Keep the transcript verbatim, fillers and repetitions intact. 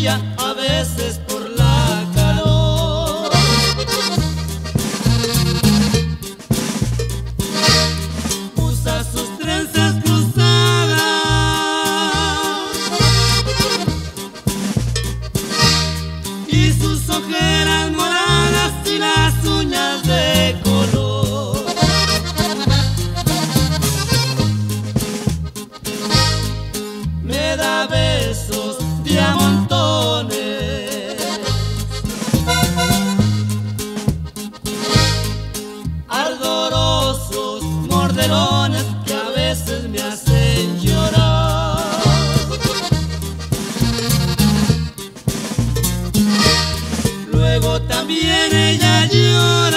ella a veces por la calor. Usa sus trenzas cruzadas y sus ojeras moradas y las uñas de color. Me da besos de a montones, ardorosos mordelones que a veces me hacen llorar. Luego también ella llora